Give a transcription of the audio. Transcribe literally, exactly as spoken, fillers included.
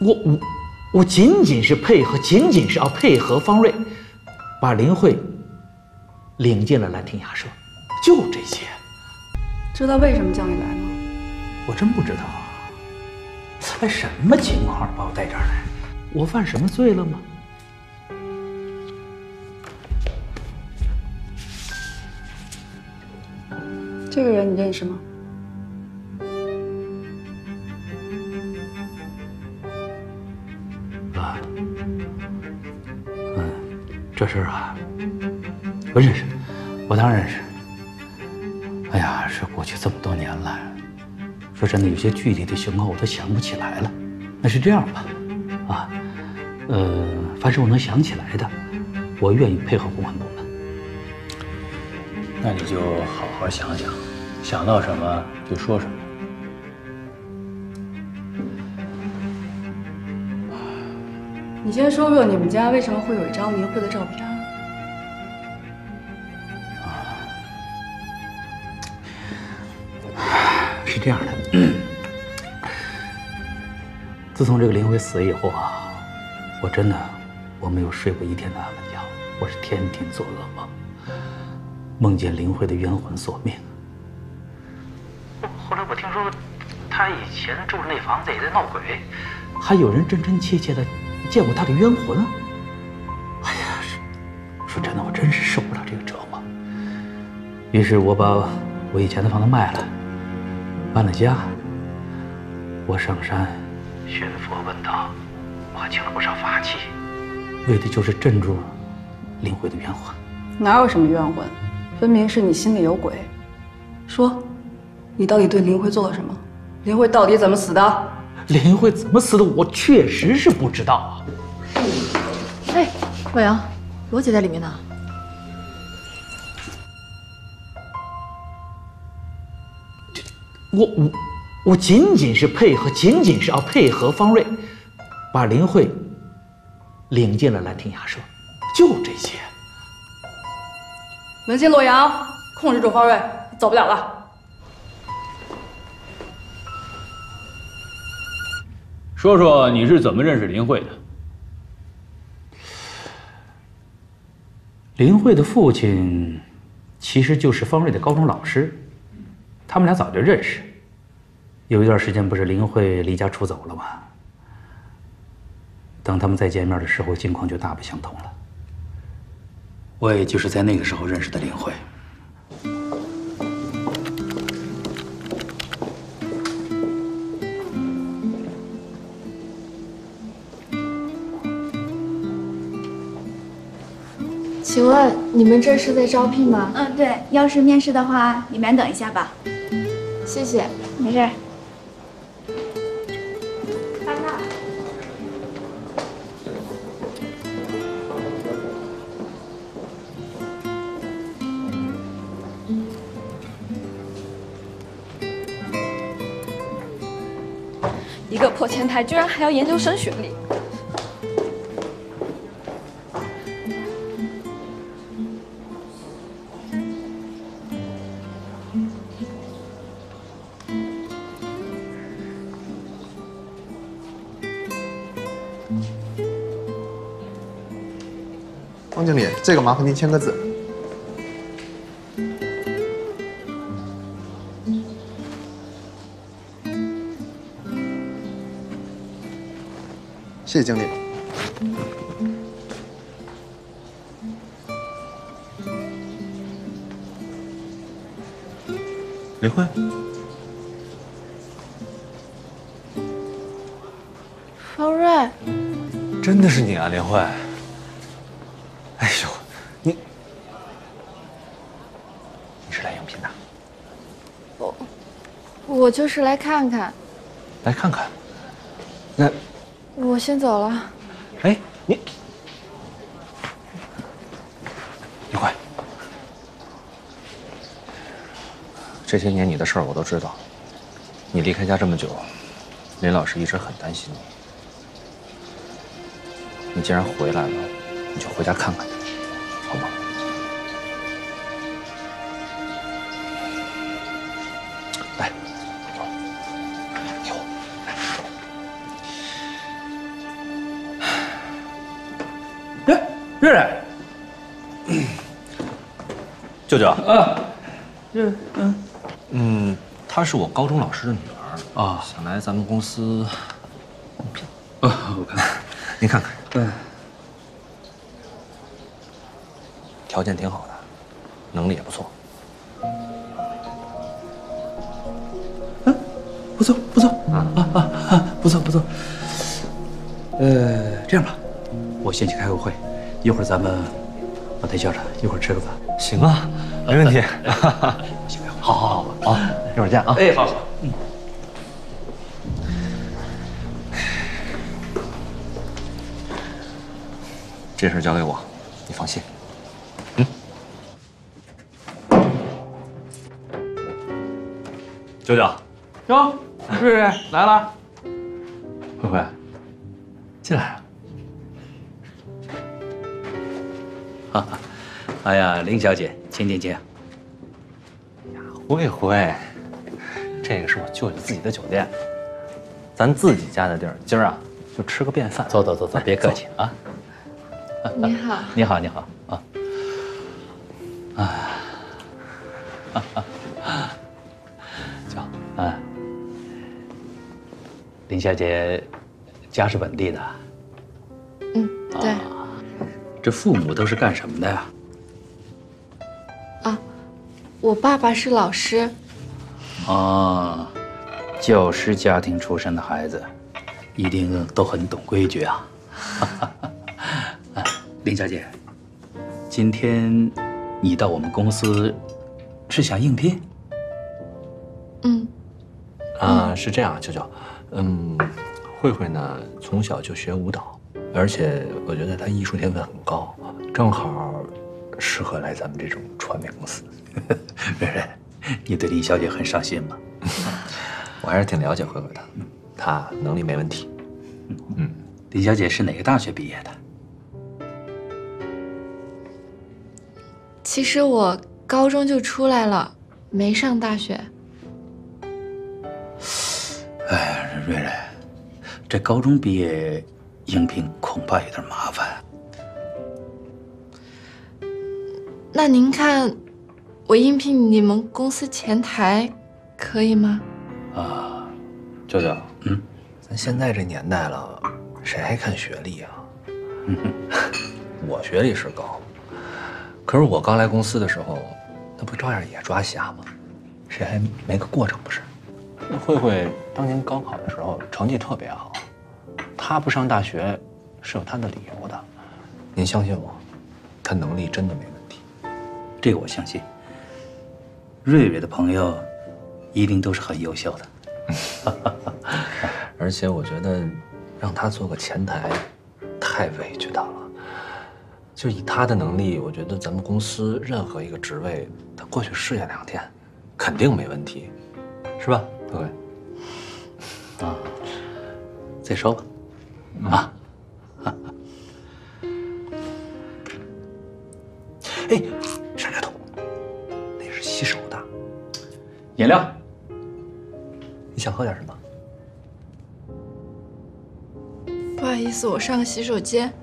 我我我仅仅是配合，仅仅是要配合方瑞，把林慧领进了兰亭雅舍，就这些。 知道为什么叫你来吗？ 我真不知道啊。哎，什么情况把我带这儿来？我犯什么罪了吗？ 这个人你认识吗？ 啊，嗯，这事儿啊，我认识，我当然认识。哎呀，这过去这么多年了，说真的，有些具体的情况我都想不起来了。那是这样吧，啊，呃，凡是我能想起来的，我愿意配合公安部门。 那你就好好想想，想到什么就说什么。 你先说说你们家为什么会有一张林慧的照片？ 是这样的，自从这个林慧死了以后啊，我真的我没有睡过一天的安稳觉，我是天天做噩梦，梦见林慧的冤魂索命。后来我听说，她以前住的那房子也在闹鬼，还有人真真切切的见过她的冤魂。哎呀，说真的，我真是受不了这个折磨。于是我把我以前的房子卖了。搬了家，我上山学佛问道，我还请了不少法器，为的就是镇住林慧的冤魂。 哪有什么冤魂，分明是你心里有鬼。说，你到底对林慧做了什么？林慧到底怎么死的？ 林慧怎么死的，我确实是不知道啊。 哎，洛阳，罗姐在里面呢。 我我我仅仅是配合，仅仅是要配合方瑞，把林慧领进了兰亭雅舍，就这些。 文心洛阳，控制住方瑞，走不了了。 说说你是怎么认识林慧的？ 林慧的父亲其实就是方瑞的高中老师。他们俩早就认识，有一段时间不是林慧离家出走了吗？等他们再见面的时候，境况就大不相同了。我也就是在那个时候认识的林慧。 请问你们这是在招聘吗？ 嗯，对，要是面试的话，里面等一下吧。 谢谢。 没事儿。 安娜， 一个破前台居然还要研究生学历。 方经理，这个麻烦您签个字。谢谢经理。 林慧， 方瑞， 真的是你啊，林慧。哎呦，你你是来应聘的？ 我我就是来看看。 来看看。那我先走了。 哎，你林慧，这些年你的事儿我都知道。你离开家这么久，林老师一直很担心你。你既然回来了，你就回家看看他，好吗？来，给我，给我，来。 瑞瑞， 舅舅啊，这嗯嗯，她是我高中老师的女儿啊， 想来咱们公司。 啊，我看看， 您看看， 嗯， 条件挺好的，能力也不错。 嗯，不错不错啊啊啊啊，不错不错。呃，这样吧，我先去开个会，一会儿咱们把他叫上，一会儿吃个饭。 行啊，没问题。 好好好好， 啊，一会儿见啊。 哎，好好，嗯。 这事儿交给我，你放心。嗯。舅舅， 哟，瑞瑞来了。 慧慧，进来啊。哈哈，哎呀，林小姐，请请请。 慧慧，这个是我舅舅自己的酒店，咱自己家的地儿，今儿啊就吃个便饭。 走走走走，别客气啊。 你好， 你好，你好啊。啊，叫啊，林小姐家是本地的。 嗯，对。 这父母都是干什么的呀？ 啊，我爸爸是老师。 哦，教师家庭出身的孩子，一定都很懂规矩啊。林小姐，今天你到我们公司是想应聘？ 嗯。 啊，是这样，舅舅，嗯，慧慧呢从小就学舞蹈，而且我觉得她艺术天分很高，正好适合来咱们这种传媒公司。 瑞瑞，你对林小姐很上心吗？ 我还是挺了解慧慧的，她能力没问题。 嗯，林小姐是哪个大学毕业的？ 其实我高中就出来了，没上大学。 哎，瑞瑞，这高中毕业应聘恐怕有点麻烦。 那您看，我应聘你们公司前台，可以吗？ 啊， 舅舅， 嗯， 咱现在这年代了，谁还看学历啊？嗯我学历是高，可是我刚来公司的时候，那不照样也抓瞎吗？谁还没个过程不是？慧慧当年高考的时候成绩特别好，她不上大学是有她的理由的。您相信我，她能力真的没问题。 这个我相信。瑞瑞的朋友一定都是很优秀的。 而且我觉得让她做个前台，太委屈她了。就以她的能力，我觉得咱们公司任何一个职位，她过去试验两天，肯定没问题，是吧？对。 啊，再说吧。啊。哎，上这头，那是洗手的。饮料。 你想喝点什么？ 不好意思，我上个洗手间。